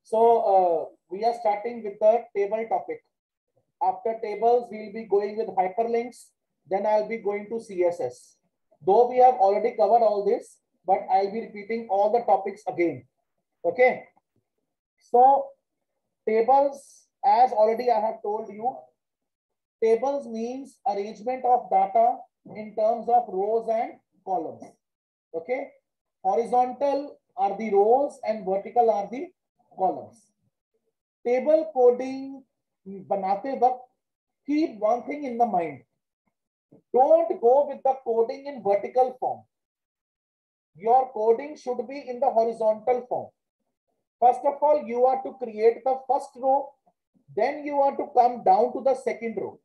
So we are starting with the table topic. After tables, we will be going with hyperlinks. Then I'll be going to CSS. Though we have already covered all this, but I'll be repeating all the topics again. Okay. So tables, as already I have told you, tables means arrangement of data in terms of rows and columns. Okay. Horizontal are the rows and vertical are the columns. Table coding बनाते वक्त keep one thing in the mind. Don't go with the coding in vertical form. Your coding should be in the horizontal form. First of all, you are to create the first row. Then you are to come down to the second row.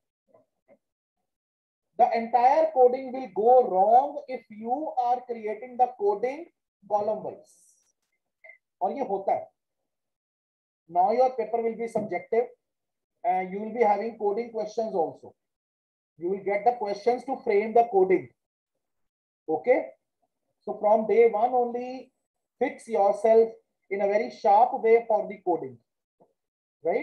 The entire coding will go wrong if you are creating the coding column wise. और ये होता है. Now your paper will be subjective and you will be having coding questions also. You will get the questions to frame the coding. Okay. So from day one only, fix yourself in a very sharp way for the coding, right?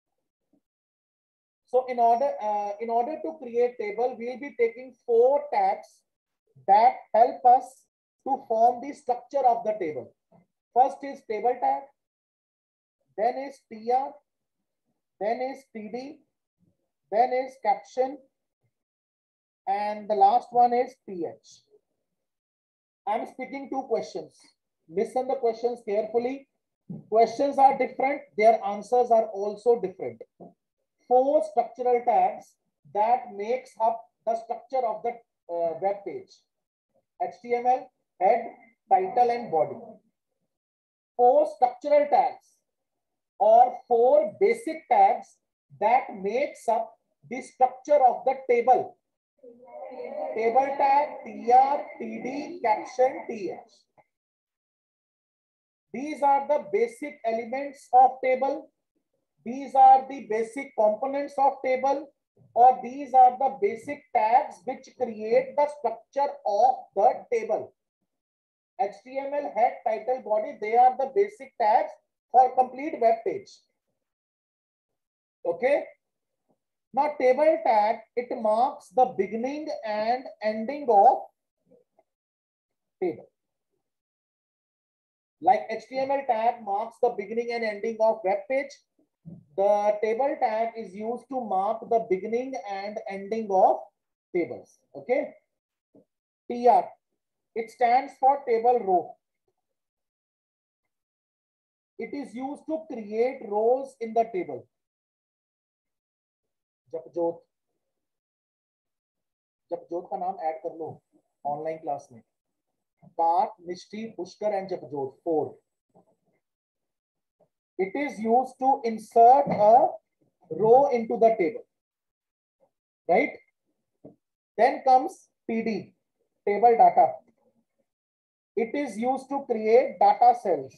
So in order to create table, we will be taking 4 tags that help us to form the structure of the table. First is table tag, then is TR, then is TD, then is caption, and the last one is TH. I'm speaking 2 questions. Listen the questions carefully. Questions are different. Their answers are also different. 4 structural tags that makes up the structure of the web page. HTML, head, title, and body. 4 structural tags or 4 basic tags that makes up the structure of the table. Table tag, TR, TD, caption, TH. These are the basic elements of table. These are the basic components of table, or these are the basic tags which create the structure of the table. HTML, head, title, body, they are the basic tags for complete web page. Okay. Now table tag, it marks the beginning and ending of table. Like HTML tag marks the beginning and ending of web page, the table tag is used to mark the beginning and ending of tables. Okay. TR, it stands for table row. It is used to create rows in the table. जपजोत का नाम add कर लो online class में. Part, Mishti, Pushkar, and Japjot, 4. It is used to insert a row into the table, right? Then comes TD, table data. It is used to create data cells.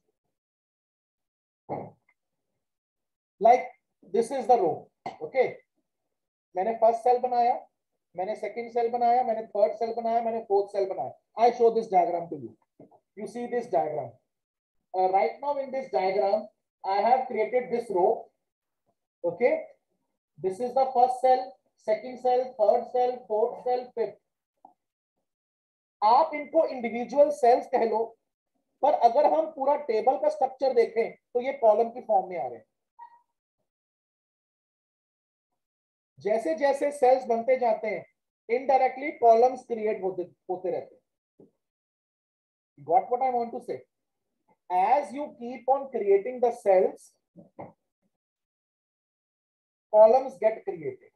Like this is the row, okay? मैंने first cell बनाया, मैंने second cell बनाया, मैंने third cell बनाया, मैंने fourth cell बनाया. I show this diagram to you. You see this diagram. Right now in this diagram, I have created this row. Okay. This is the first cell, second cell, third cell, fourth cell, fifth. आप इनको individual cells कह लो, पर अगर हम पूरा table का structure देखें तो ये कॉलम की फॉर्म में आ रहे हैं. जैसे जैसे सेल्स बनते जाते हैं, इनडायरेक्टली कॉलम्स क्रिएट होते रहते हैं. Got what I want to say? As you keep on creating the cells, columns get created.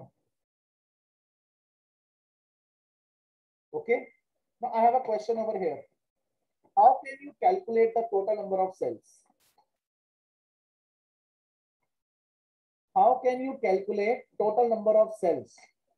Okay. Now I have a question over here. How can you calculate the total number of cells? How can you calculate total number of cells?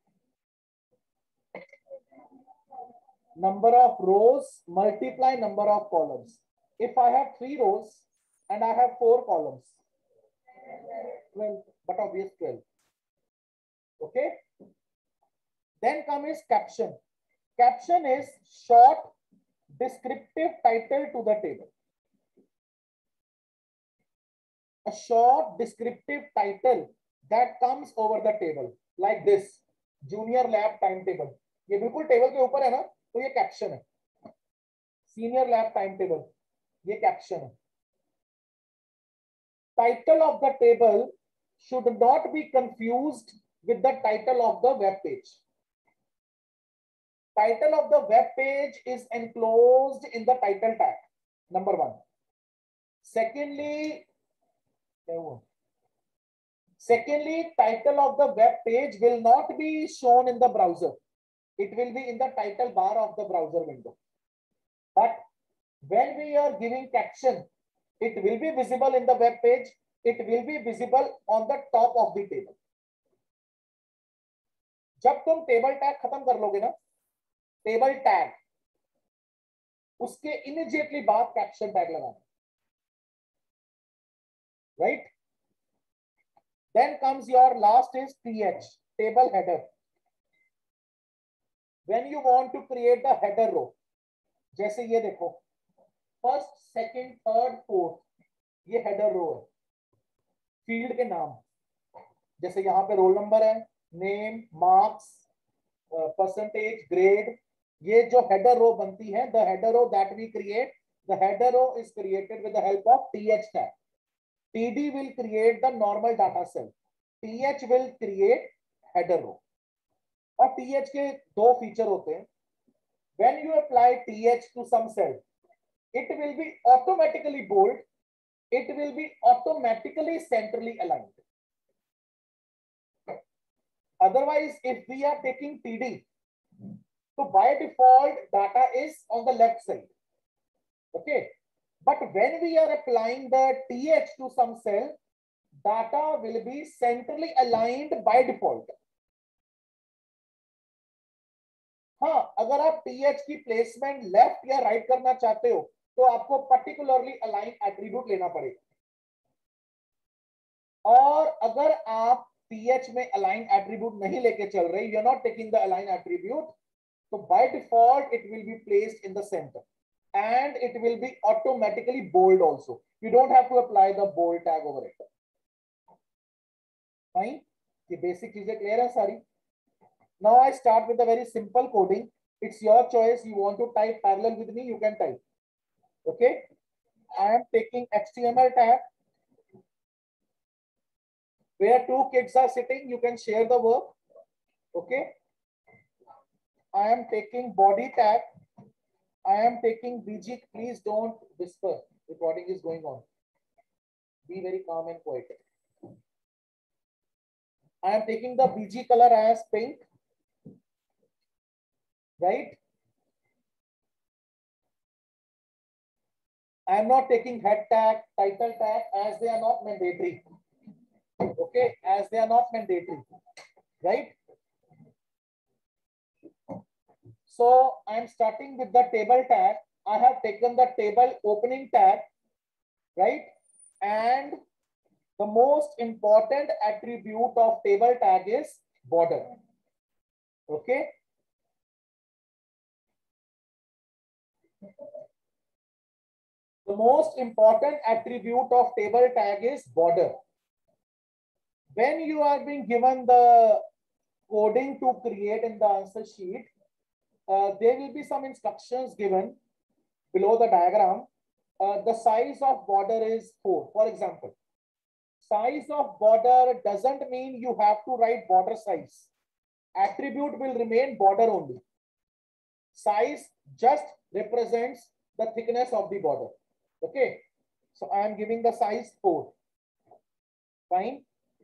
Number of rows multiply number of columns. If I have 3 rows and I have 4 columns, 12, but obvious 12. Okay. Then comes caption. Caption is short descriptive title to the table. a short descriptive title that comes over the table like this, junior lab timetable. ये बिल्कुल table के ऊपर है ना, तो ये caption है. Senior lab time table, ये कैप्शन है. Title of the table should not be confused with the title of the web page. Title of the web page is enclosed in the title tag, number one. Secondly, title of the web page will not be shown in the browser. It will be in the title bar of the browser window. But when we are giving caption, it will be visible in the web page. It will be visible on the top of the table. जब तुम table tag खत्म कर लोगे ना, table tag, उसके immediately बाद caption tag लगाना. Right? Then comes your last is TH, table header. When you want to create the header row, जैसे ये देखो, फर्स्ट, सेकंड, थर्ड, फोर्थ, ये हेडर रो है. फील्ड के नाम, जैसे यहाँ पे रोल नंबर है, नेम, मार्क्स, परसेंटेज, ग्रेड, ये जो हेडर रो बनती है, the header row that we create, the header row is created with the help of TH tag. TD will create the normal data cell. TH will create header row. और TH के दो feature होते हैं. When you apply TH to some cell, it will be automatically bold. It will be automatically centrally aligned. Otherwise, if we are taking TD, so by default data is on the left side. Okay. But when we are applying the TH to some cell, data will be centrally aligned by default. हाँ, अगर आप TH की placement left या right करना चाहते हो, तो आपको पर्टिकुलरली अलाइन एट्रीब्यूट लेना पड़ेगा. और अगर आप TH में अलाइन एट्रीब्यूट नहीं लेके चल रहे, you are not taking the align attribute, तो by default it will be placed in the centre. And it will be automatically bold also. You don't have to apply the bold tag over it. Fine. The basic चीजें clear है सारी. Now I start with a very simple coding. It's your choice. You want to type parallel with me, you can type. Okay. I am taking HTML tag. Where two kids are sitting, you can share the work. Okay. I am taking body tag. I am taking BG. Please don't whisper. Recording is going on. Be very calm and quiet. I am taking the BG color as pink. Right? I am not taking head tag, title tag, as they are not mandatory. Okay, as they are not mandatory. Right? So I am starting with the table tag. I have taken the table opening tag, right? And the most important attribute of table tag is border. Okay. The most important attribute of table tag is border. When you are being given the coding to create in the answer sheet, there will be some instructions given below the diagram. The size of border is 4. For example, size of border doesn't mean you have to write border size. Attribute will remain border only. Size just represents the thickness of the border. Okay. So I am giving the size 4. Fine.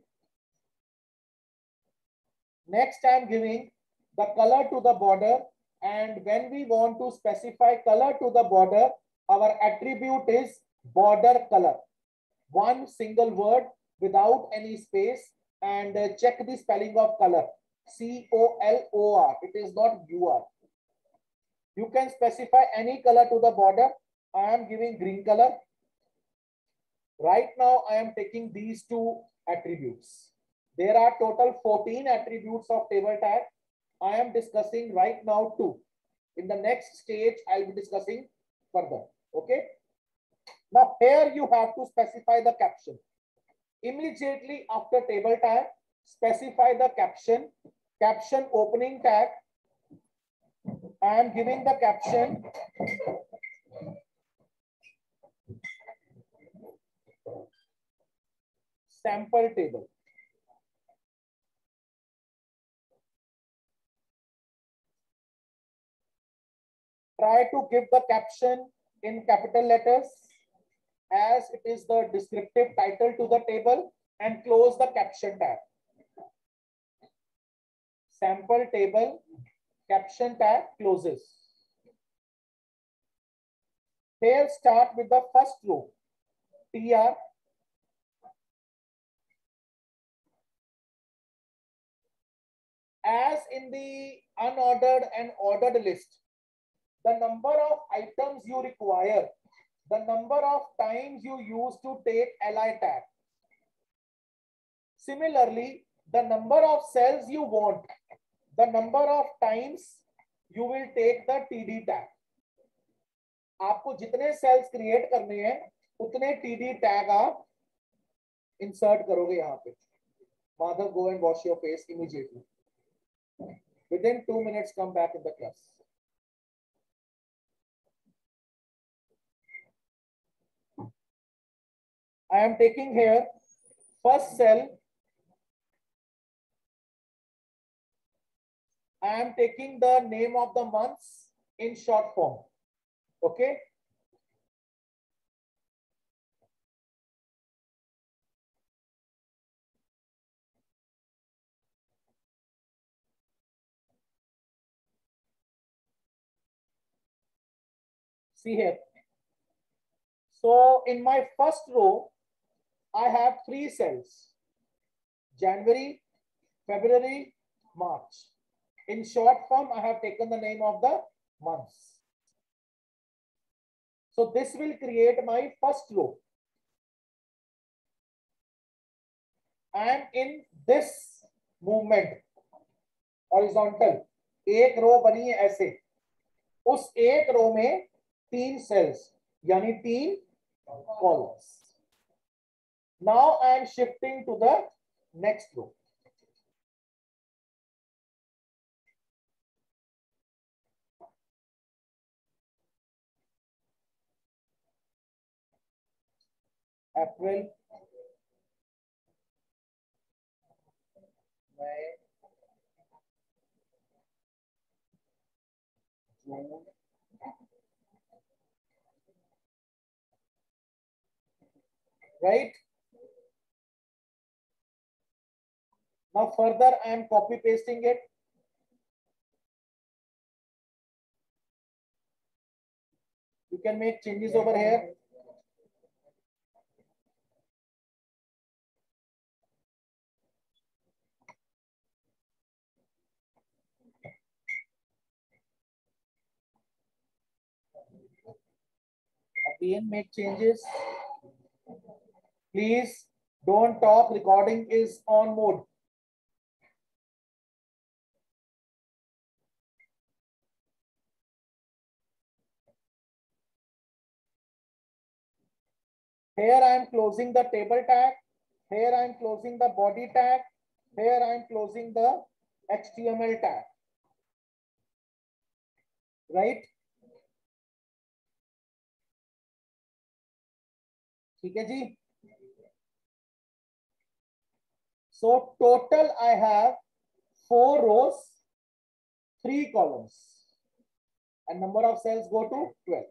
Next, I am giving the color to the border. And when we want to specify color to the border, our attribute is border color. One single word without any space, and check the spelling of color. C-O-L-O-R. It is not U-R. You can specify any color to the border. I am giving green color. Right now, I am taking these two attributes. There are total 14 attributes of table tag. I am discussing right now 2. In the next stage, I'll be discussing further. Okay. Now here you have to specify the caption. Immediately after table tag, specify the caption, caption opening tag. I am giving the caption sample table. Try to give the caption in capital letters as it is the descriptive title to the table, and close the caption tag. Sample table, caption tag closes. Here start with the first row, TR. As in the unordered and ordered list, the number of items you require, the number of times you use to take li tag. Similarly, the number of cells you want, the number of times you will take the td tag. आपको जितने sales create करने हैं उतने TD tag आप insert करोगे यहाँ पे. Madhav, go and wash your face immediately. Within 2 minutes, come back in the class. I am taking here first cell. I am taking the name of the months in short form. Okay. See here. So in my first row, I have 3 cells: January, February, March. In short form, I have taken the name of the months. So this will create my first row. And in this movement, horizontal, एक रो बनी है ऐसे, उस एक रो में 3 cells, यानी 3 columns. Now I am shifting to the next row. April, May, June, right? Now further I am copy pasting it. You can make changes over here. Again, make changes. Please don't talk. Recording is on mode. Here I am closing the table tag. Here I am closing the body tag. Here I am closing the HTML tag. Right? ठीक है जी. So total I have 4 rows, 3 columns, and number of cells go to 12.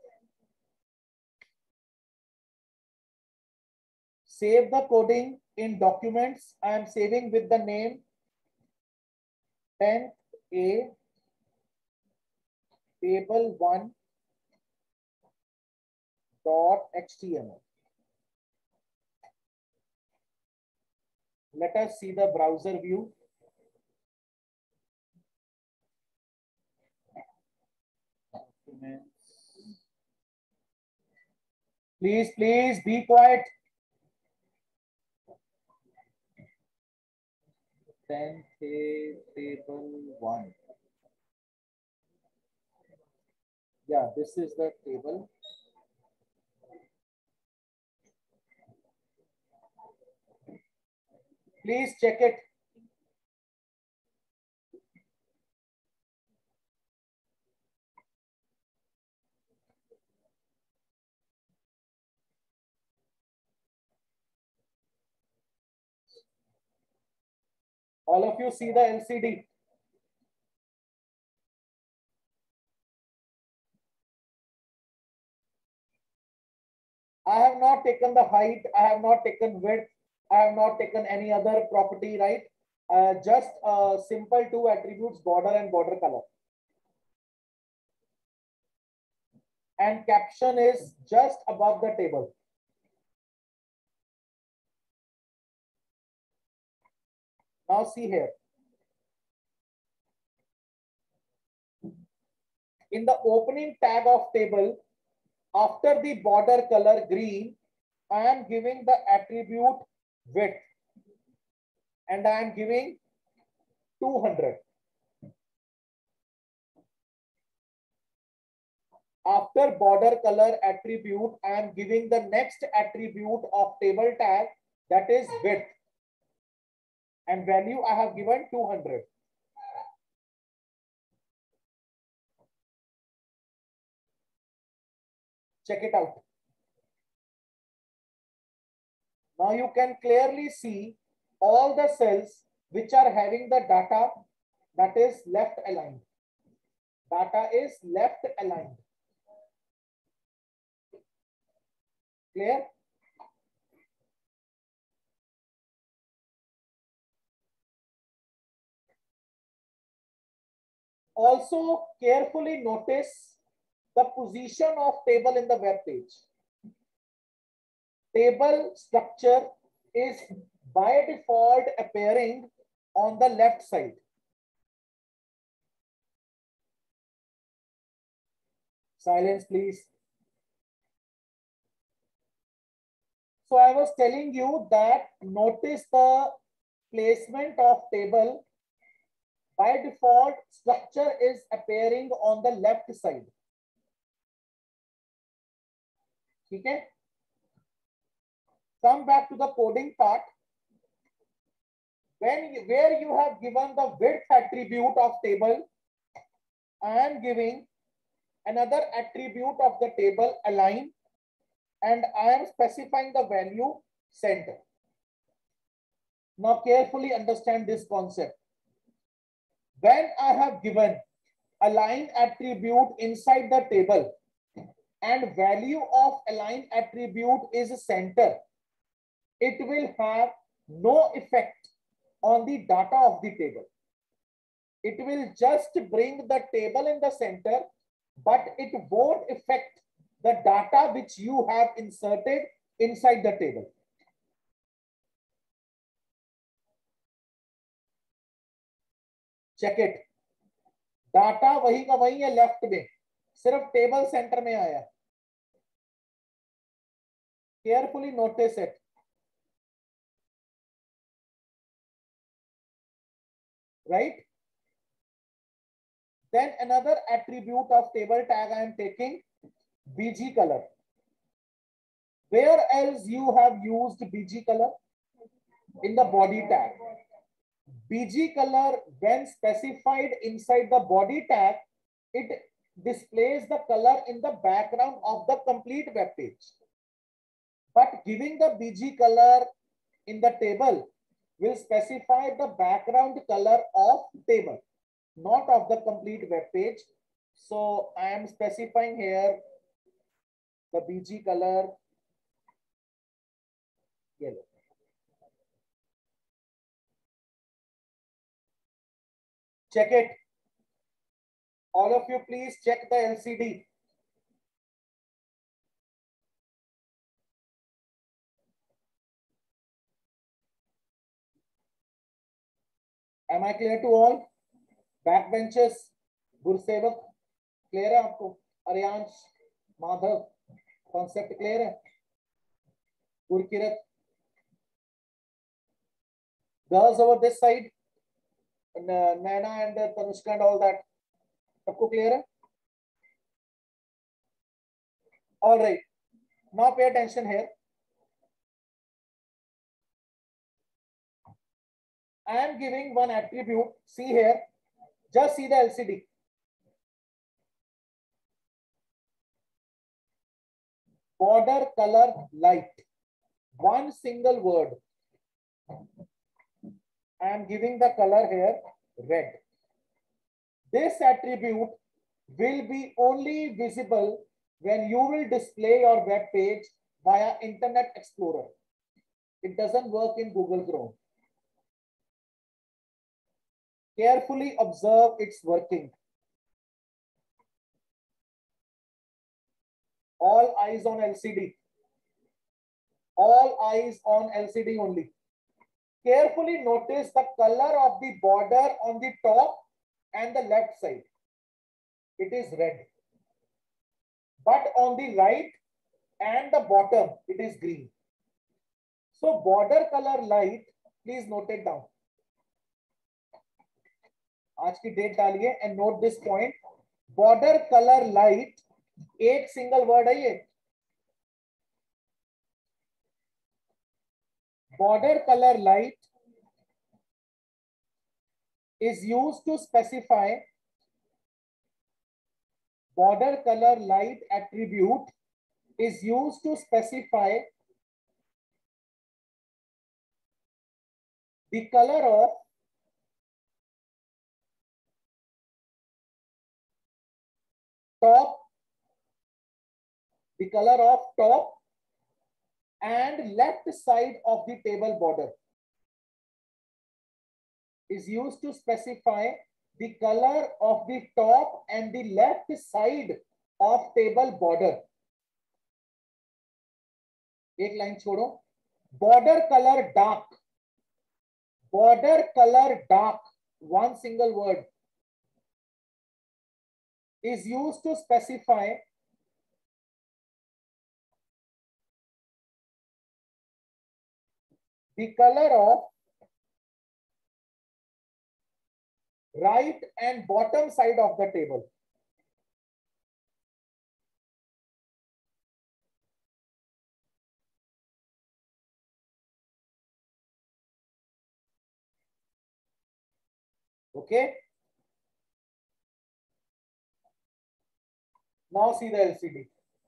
Save the coding in documents. I am saving with the name 10th A table 1 .html. Let us see the browser view. Please be quiet. 10th A table 1. Yeah, this is the table. Please check it. All of you see the LCD. I have not taken the height. I have not taken width. I have not taken any other property, right? Just simple two attributes, border and border color. And caption is just above the table. Now see here. In the opening tag of table, after the border color green, I am giving the attribute width and I am giving 200. After border color attribute, I am giving the next attribute of table tag, that is width, and value I have given 200. Check it out. Now you can clearly see all the cells which are having the data that is left aligned. Data is left aligned. Clear? Also carefully notice the position of table in the web page. Table structure is by default appearing on the left side. Silence, please. So I was telling you that notice the placement of table. By default, structure is appearing on the left side. Okay? Come back to the coding part. Where you have given the width attribute of table, I am giving another attribute of the table, align, and I am specifying the value center. Now carefully understand this concept. When I have given align attribute inside the table and value of align attribute is center, it will have no effect on the data of the table. It will just bring the table in the center, but it won't affect the data which you have inserted inside the table. Check it. Data वही का वही है left में, सिर्फ table centre में आया. Carefully notice it. Right? Then another attribute of table tag I am taking, BG color. Where else you have used BG color? In the body tag. BG color, when specified inside the body tag, it displays the color in the background of the complete web page. But giving the BG color in the table will specify the background color of table, not of the complete web page. So I am specifying here the BG color yellow. Check it. All of you, please check the LCD. Am I clear to all? Backbenchers, Gursewak, clear है आपको? Aaryansh, Madhav, concept clear है? Gurkirat, girls over this side, Naina and Tanushka and all that, सबको clear है? All right. Now pay attention here. I am giving one attribute. See here, just see the LCD. Border color light. One single word. I am giving the color here red. This attribute will be only visible when you will display your web page via Internet Explorer. It doesn't work in Google Chrome. Carefully observe its working. All eyes on LCD. All eyes on LCD only. Carefully notice the color of the border on the top and the left side. It is red. But on the right and the bottom, it is green. So border color light, please note it down. आज की date डालिए and note this point. Border color light, एक single word है ये. Border color light is used to specify border color light attribute is used to specify the color of top, the color of top and left side of the table border is used to specify the color of the top and the left side of table border. एक line छोड़ो. Border color dark. Border color dark, one single word, is used to specify the color of right and bottom side of the table. Okay. Now see the LCD.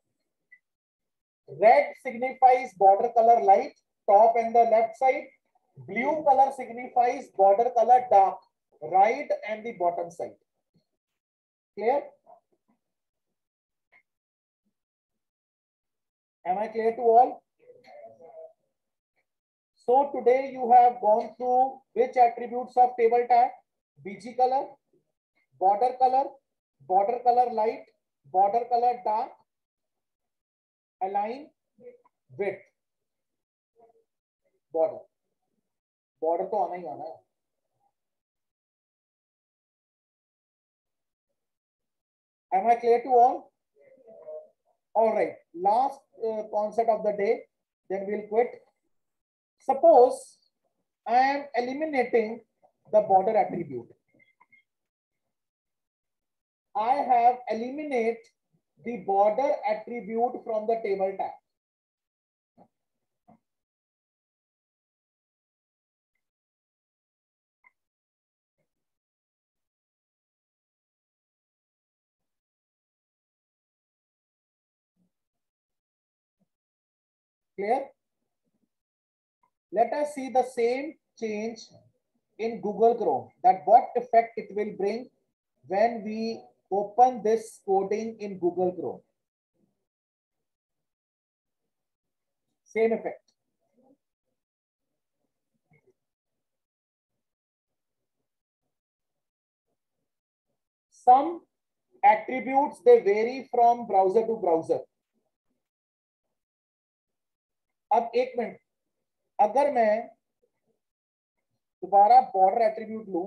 Red signifies border color light, top and the left side. Blue color signifies border color dark, right and the bottom side. Clear? Am I clear to all? So today you have gone through which attributes of table tag? BG color, border color light, border color dark, align, width, border. Border तो आना ही आना है. Am I clear to all? All right. Last concept of the day, then we'll quit. Suppose I am eliminating the border attribute. I have eliminated the border attribute from the table tag. Clear? Let us see the same change in Google Chrome, that what effect it will bring when we open this coding in Google Chrome. Same effect. Some attributes, they vary from browser to browser. अब एक minute, अगर मैं दोबारा border attribute लूं,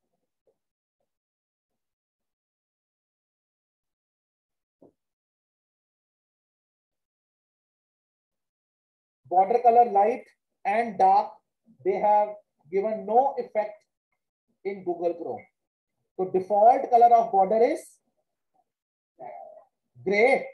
border color light and dark, they have given no effect in Google Chrome. So default color of border is gray.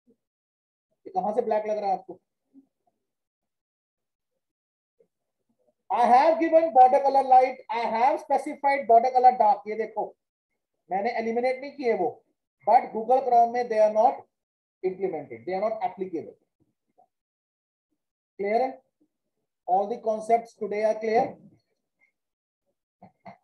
कहां से black लग रहा है आपको? I have given border color light, I have specified border color dark. ये देखो मैंने eliminate नहीं किए वो, बट गूगल क्रोम में they are not implemented, they are not applicable. Clear? All the concepts today are clear.